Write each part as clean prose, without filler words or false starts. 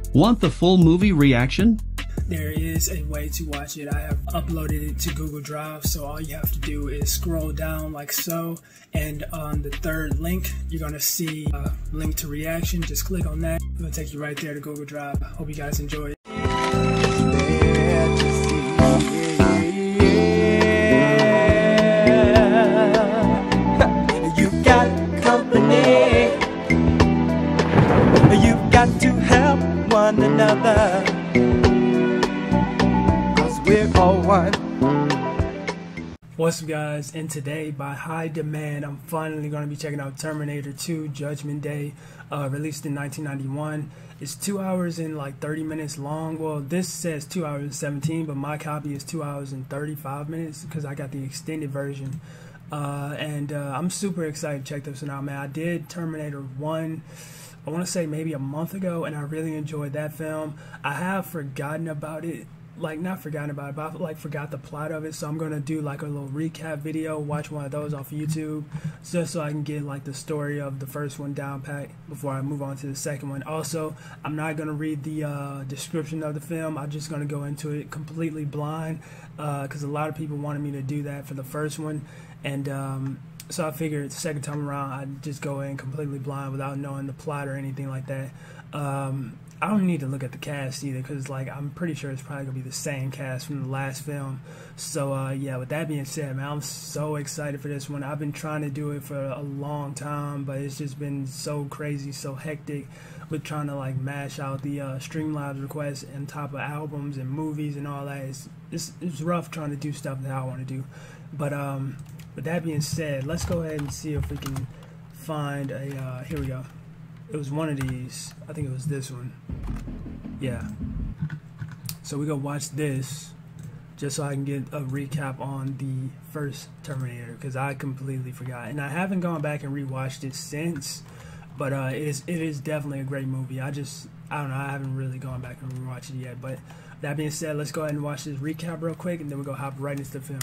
Want the full movie reaction? There is a way to watch it. I have uploaded it to Google Drive, so all you have to do is scroll down like so, and on the third link, you're gonna see a link to reaction. Just click on that. It'll take you right there to Google Drive. Hope you guys enjoy it. You got company. You've got to help one another, 'cause we're all one. What's up, guys? And today, by high demand, I'm finally going to be checking out Terminator 2 Judgment Day, released in 1991. It's 2 hours and like 30 minutes long. Well, this says 2 hours and 17, but my copy is 2 hours and 35 minutes because I got the extended version. I'm super excited to check this one out, man. I did Terminator 1, I want to say maybe a month ago, and I really enjoyed that film. I have forgotten about it. Like, not forgotten about it, but I like forgot the plot of it, so I'm gonna do like a little recap video, watch one of those off YouTube, just so I can get like the story of the first one down pat before I move on to the second one. Also, I'm not gonna read the description of the film. I'm just gonna go into it completely blind, because a lot of people wanted me to do that for the first one, and so I figured the second time around I'd just go in completely blind without knowing the plot or anything like that. I don't need to look at the cast either, because like I'm pretty sure it's probably gonna be the same cast from the last film. So yeah, with that being said, man, I'm so excited for this one. I've been trying to do it for a long time, but it's just been so crazy, so hectic with trying to like mash out the Streamlabs requests on top of albums and movies and all that. It's rough trying to do stuff that I want to do. But with that being said, let's go ahead and see if we can find a here we go. It was one of these. I think it was this one. Yeah. So we're going to watch this just so I can get a recap on the first Terminator, because I completely forgot. And I haven't gone back and rewatched it since, but it is definitely a great movie. I don't know, I haven't really gone back and rewatched it yet. But that being said, let's go ahead and watch this recap real quick, and then we're going to hop right into the film.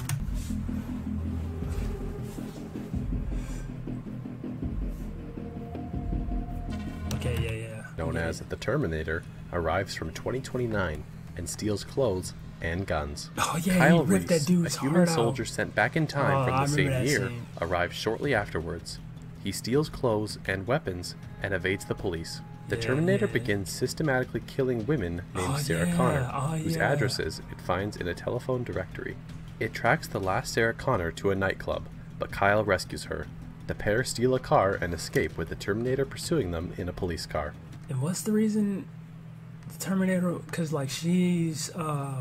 Known as the Terminator, arrives from 2029 and steals clothes and guns. Oh yeah, Kyle he ripped that Reese, dude's a human heart out. soldier sent back in time from the same year, scene. arrives shortly afterwards. He steals clothes and weapons and evades the police. The Terminator begins systematically killing women named Sarah Connor, whose addresses it finds in a telephone directory. It tracks the last Sarah Connor to a nightclub, but Kyle rescues her. The pair steal a car and escape with the Terminator pursuing them in a police car. And what's the reason the Terminator? Because like she's the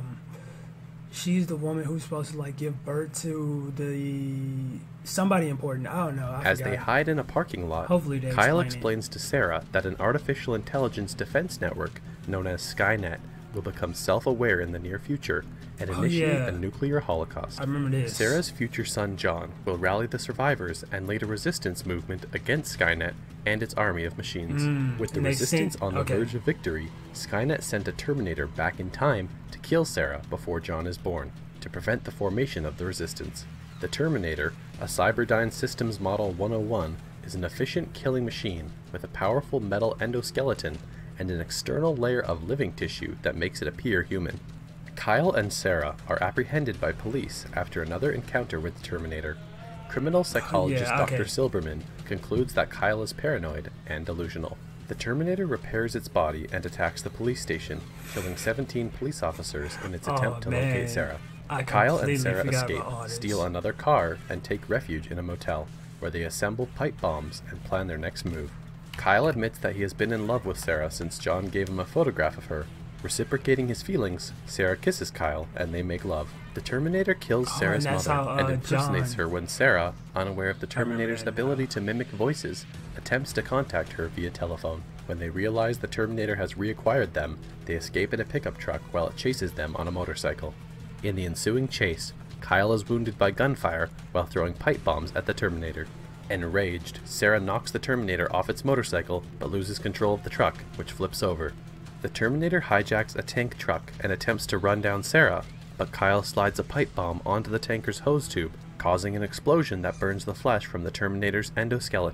woman who's supposed to like give birth to somebody important. I don't know. As they hide in a parking lot, hopefully Kyle explains to Sarah that an artificial intelligence defense network known as Skynet will become self-aware in the near future and initiate a nuclear holocaust. I remember this. Sarah's future son John will rally the survivors and lead a resistance movement against Skynet and its army of machines. With the resistance on the verge of victory, Skynet sent a Terminator back in time to kill Sarah before John is born, to prevent the formation of the resistance. The Terminator, a Cyberdyne Systems Model 101, is an efficient killing machine with a powerful metal endoskeleton and an external layer of living tissue that makes it appear human. Kyle and Sarah are apprehended by police after another encounter with the Terminator. Criminal psychologist Dr. Silberman concludes that Kyle is paranoid and delusional. The Terminator repairs its body and attacks the police station, killing 17 police officers in its attempt to locate Sarah. Kyle and Sarah escape, steal another car, and take refuge in a motel, where they assemble pipe bombs and plan their next move. Kyle admits that he has been in love with Sarah since John gave him a photograph of her. Reciprocating his feelings, Sarah kisses Kyle and they make love. The Terminator kills Sarah's mother and impersonates her when Sarah, unaware of the Terminator's ability to mimic voices, attempts to contact her via telephone. When they realize the Terminator has reacquired them, they escape in a pickup truck while it chases them on a motorcycle. In the ensuing chase, Kyle is wounded by gunfire while throwing pipe bombs at the Terminator. Enraged, Sarah knocks the Terminator off its motorcycle but loses control of the truck, which flips over. The Terminator hijacks a tank truck and attempts to run down Sarah, but Kyle slides a pipe bomb onto the tanker's hose tube, causing an explosion that burns the flesh from the Terminator's endoskeleton.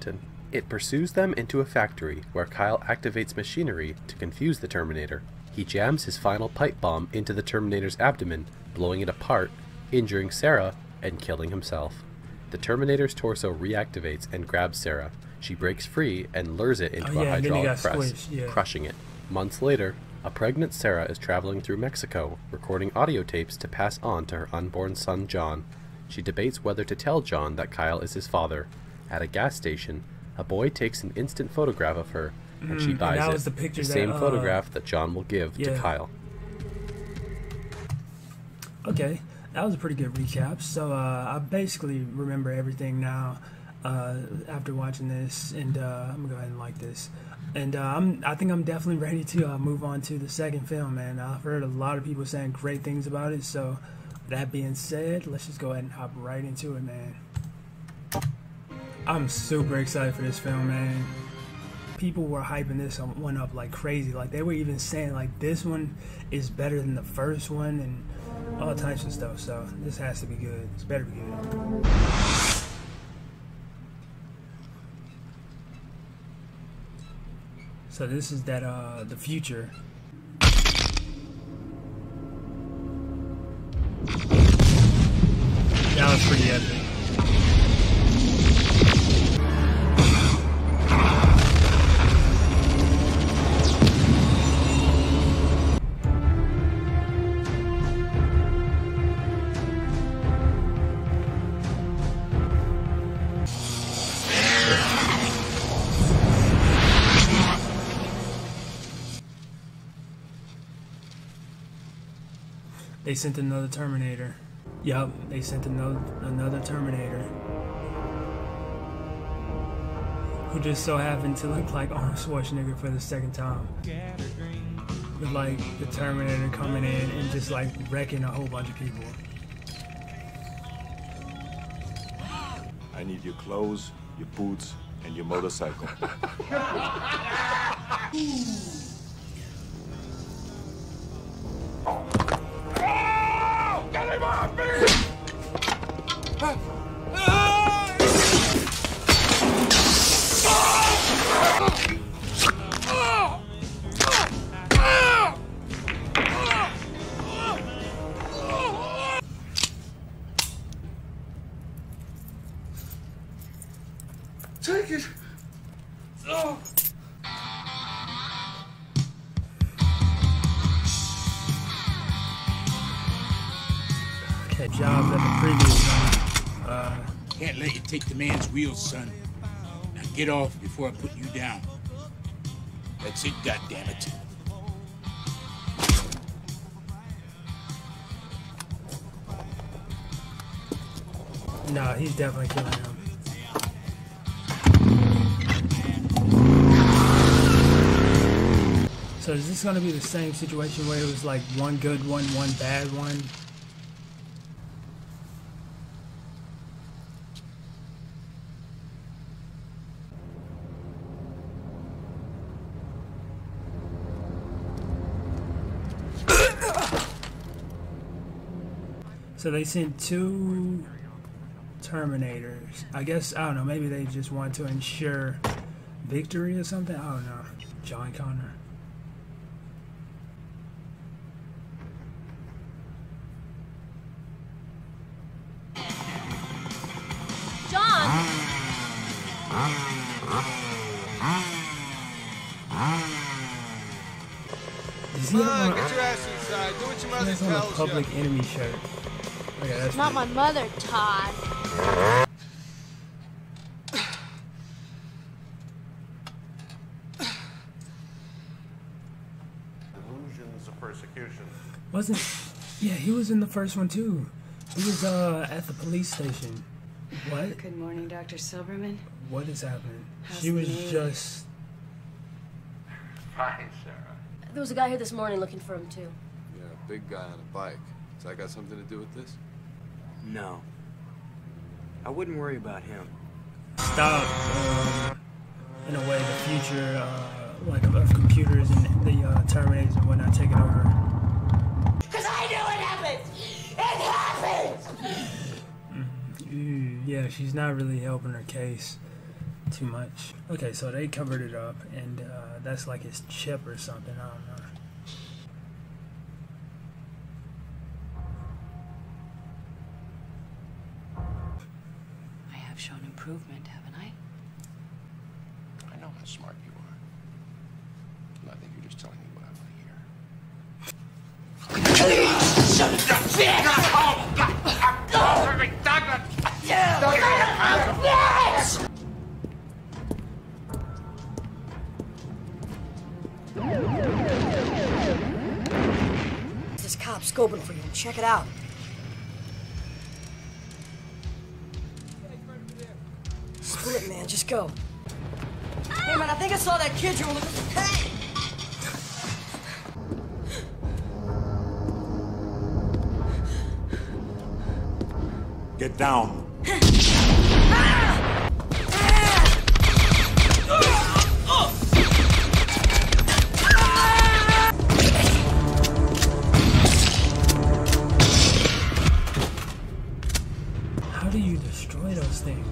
It pursues them into a factory where Kyle activates machinery to confuse the Terminator. He jams his final pipe bomb into the Terminator's abdomen, blowing it apart, injuring Sarah, and killing himself. The Terminator's torso reactivates and grabs Sarah. She breaks free and lures it into a hydraulic press, crushing it. Months later, a pregnant Sarah is traveling through Mexico, recording audio tapes to pass on to her unborn son John. She debates whether to tell John that Kyle is his father. At a gas station, a boy takes an instant photograph of her, and she buys it, the same photograph that John will give to Kyle. Okay, that was a pretty good recap. So I basically remember everything now after watching this, and I'm gonna go ahead and like this. And I think I'm definitely ready to move on to the second film, man. I've heard a lot of people saying great things about it, so that being said, let's just go ahead and hop right into it, man. I'm super excited for this film, man. People were hyping this one up like crazy. Like, they were even saying, like, this one is better than the first one and all types of stuff. So this has to be good. It's better be good. So this is that, the future. That was pretty epic. They sent another Terminator. Yup, they sent another Terminator. Who just so happened to look like Arnold Schwarzenegger for the second time. With like the Terminator coming in and just like wrecking a whole bunch of people. I need your clothes, your boots, and your motorcycle. Get him off me! Take it! Oh. Okay, jobs at the previous one. Can't let you take the man's wheels, son. Now get off before I put you down. That's it, goddammit. No, he's definitely killing him. So is this gonna be the same situation where it was like one good one, one bad one? So they sent two Terminators. I guess, I don't know, maybe they just want to ensure victory or something? I don't know. John Connor. John! Does he have get your ass inside. Do what your mother on a tells public you. enemy shirt? Okay, that's Not my mother, Todd. Delusions of persecution. Wasn't... Yeah, he was in the first one too. He was at the police station. What? Good morning, Dr. Silberman. What is happening? How's She was the knee? just... Fine, Sarah. There was a guy here this morning looking for him, too. Yeah, big guy on a bike. Has that got something to do with this? No. I wouldn't worry about him. Stop, in a way, the future, like, of computers and the Terminators and whatnot taking over. Because I know it happens! It happens! Yeah, she's not really helping her case too much. Okay, so they covered it up, and that's like his chip or something. I don't know. I have shown improvement, haven't I? I know how smart you are. And I think you're just telling me what I want to hear. Shut up! This cop scoping for you. Check it out. Split, man. Just go. Hey, man, I think I saw that kid you were looking for. Hey! Get down. How do you destroy those things?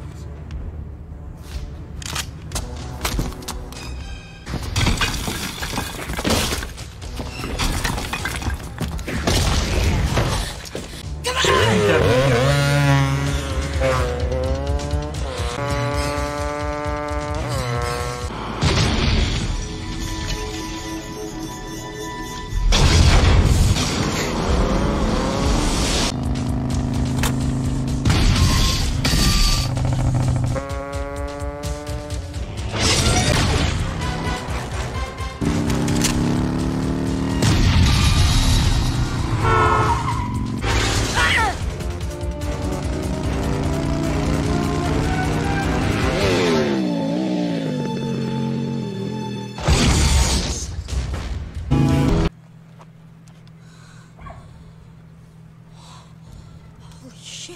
Holy shit.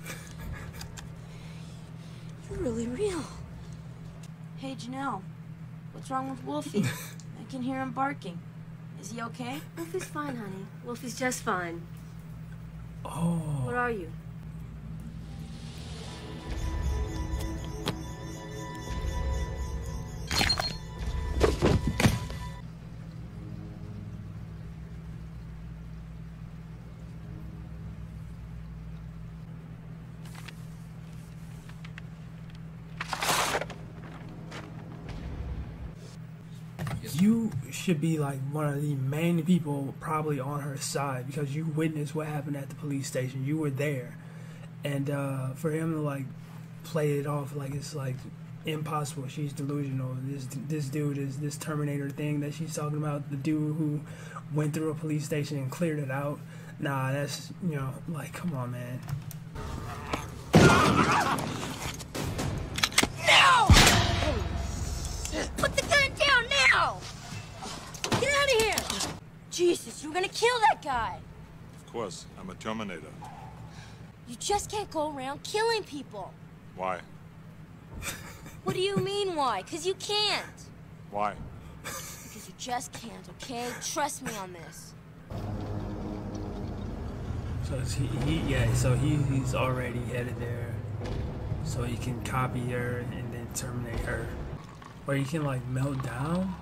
You're really real. Hey, Janelle. What's wrong with Wolfie? I can hear him barking. Is he okay? Wolfie's fine, honey. Wolfie's just fine. Oh. What are you? You should be like one of the main people probably on her side because you witnessed what happened at the police station. You were there. And for him to like play it off like it's like impossible, she's delusional. This dude is this Terminator thing that she's talking about, the dude who went through a police station and cleared it out. Nah, that's, you know, like, come on, man. No! Put the gun down now! Get out of here! Jesus, you were gonna kill that guy. Of course, I'm a Terminator. You just can't go around killing people. Why? What do you mean, why? Because you can't. Why? Because you just can't, okay? Trust me on this. So he's already headed there, so he can copy her and then terminate her, or he can like melt down.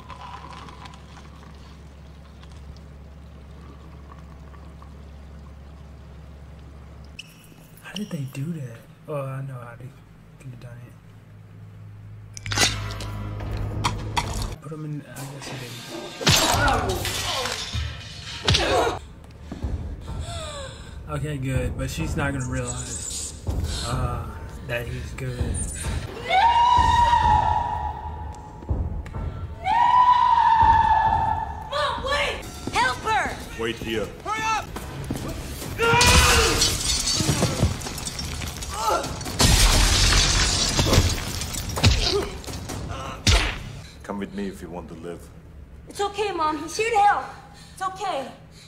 How did they do that? Oh, I know how they could have done it. Put him in. I guess he didn't. Okay, good, but she's not gonna realize that he's good. Mom, wait! Help her! Wait here. Hurry up! Come with me if you want to live. It's okay, Mom. He's here to help. It's okay.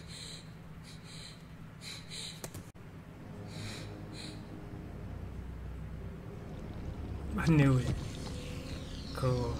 I knew it. Cool.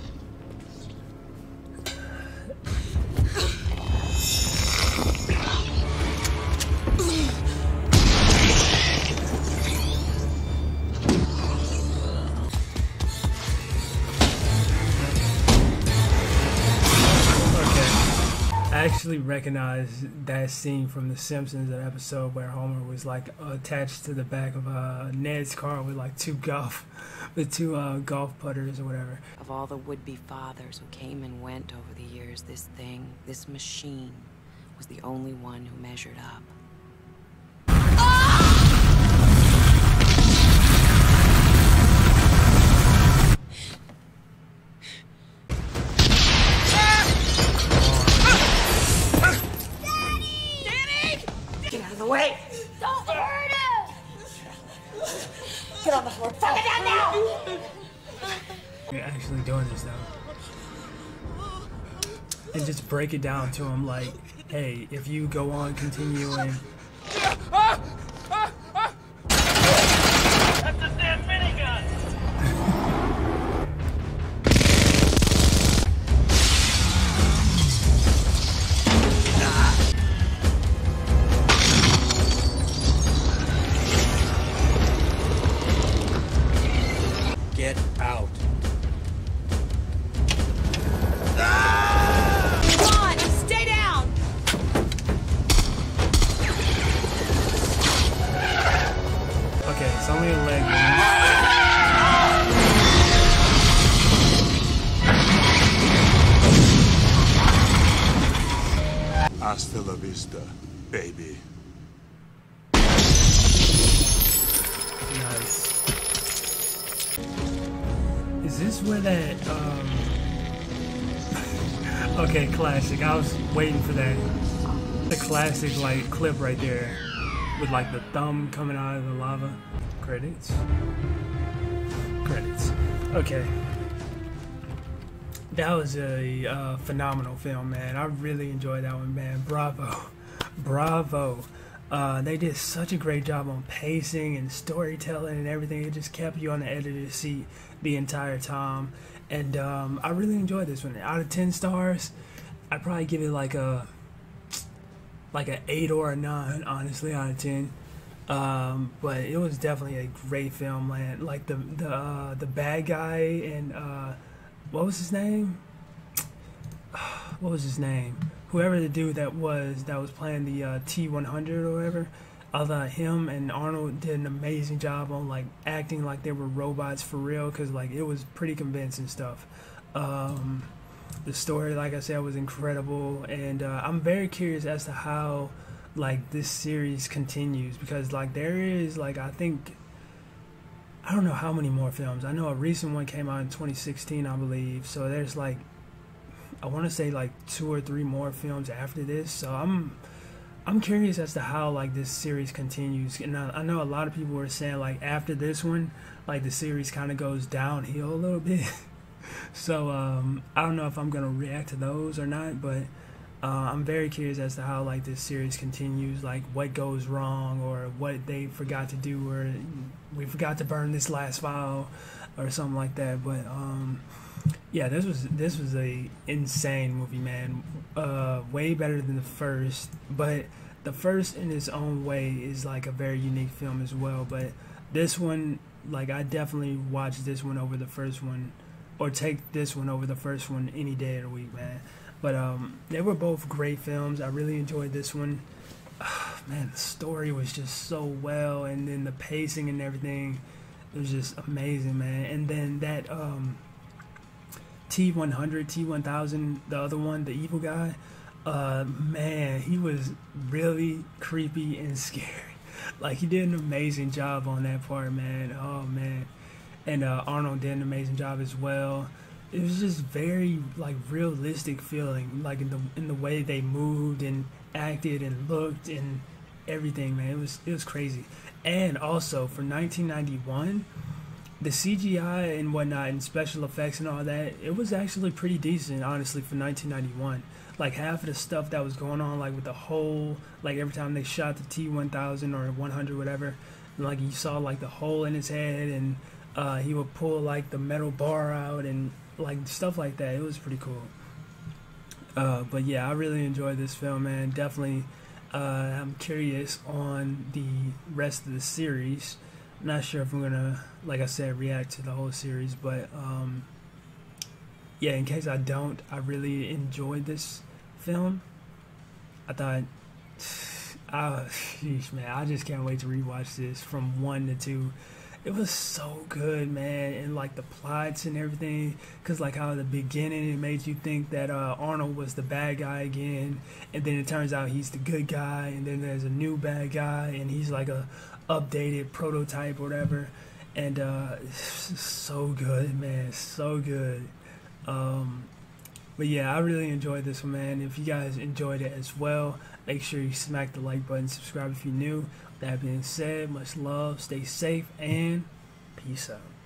I actually recognized that scene from The Simpsons, an episode where Homer was like attached to the back of Ned's car with like two golf putters or whatever. Of all the would-be fathers who came and went over the years, this thing, this machine, was the only one who measured up. Get out of the way! Don't hurt him! Get on the floor. Fuck it down now! You're actually doing this though. And just break it down to him like, hey, if you go on continuing. That's a damn minigun! Get out. Come on, stay down! Okay, it's only a leg. Hasta la vista, baby. Nice. Is this where that okay, classic. I was waiting for that. The classic like clip right there with like the thumb coming out of the lava. Credits. Credits. Okay. That was a phenomenal film, man. I really enjoyed that one, man. Bravo. Bravo. They did such a great job on pacing and storytelling and everything. It just kept you on the edge of your seat the entire time. And I really enjoyed this one. Out of 10 stars, I'd probably give it like an 8 or a 9, honestly, out of 10. But it was definitely a great film, man. Like the bad guy and what was his name? What was his name? Whoever the dude that was playing the T-100 or whatever, I thought him and Arnold did an amazing job on like acting like they were robots for real, because like it was pretty convincing stuff. The story, like I said, was incredible, and I'm very curious as to how like this series continues, because like there is like I don't know how many more films. I know a recent one came out in 2016, I believe. So there's like, I want to say like 2 or 3 more films after this. So I'm curious as to how like this series continues. And I know a lot of people were saying like after this one, like the series kind of goes downhill a little bit. So I don't know if I'm gonna react to those or not, but I'm very curious as to how like this series continues, like what goes wrong or what they forgot to do, or we forgot to burn this last file or something like that. But yeah, this was a insane movie, man. Way better than the first, but the first in its own way is like a very unique film as well. But this one, like I definitely watch this one over the first one, or take this one over the first one any day of the week, man. But they were both great films. I really enjoyed this one. Man, the story was just so well, and then the pacing and everything, it was just amazing, man. And then that T-100, T-1000, the other one, the evil guy, man, he was really creepy and scary. Like, he did an amazing job on that part, man. Oh, man. And Arnold did an amazing job as well. It was just very like realistic feeling, like in the way they moved and acted and looked and everything, man. It was crazy. And also for 1991, the CGI and whatnot and special effects and all that, it was actually pretty decent, honestly, for 1991. Like half of the stuff that was going on, like with the hole, like every time they shot the T-1000 or 100, whatever, like you saw like the hole in his head, and he would pull like the metal bar out and like stuff like that. It was pretty cool. But yeah, I really enjoyed this film, man. Definitely I'm curious on the rest of the series. Not sure if I'm gonna, like I said, react to the whole series, but yeah, in case I don't, I really enjoyed this film. I thought, sheesh, man, I just can't wait to rewatch this from 1 to 2. It was so good, man, and like the plots and everything, because like how at the beginning it made you think that Arnold was the bad guy again, and then it turns out he's the good guy, and then there's a new bad guy, and he's like a updated prototype or whatever, and so good, man, so good. But yeah, I really enjoyed this one, man. If you guys enjoyed it as well, make sure you smack the like button, subscribe if you're new. That being said, much love, stay safe, and peace out.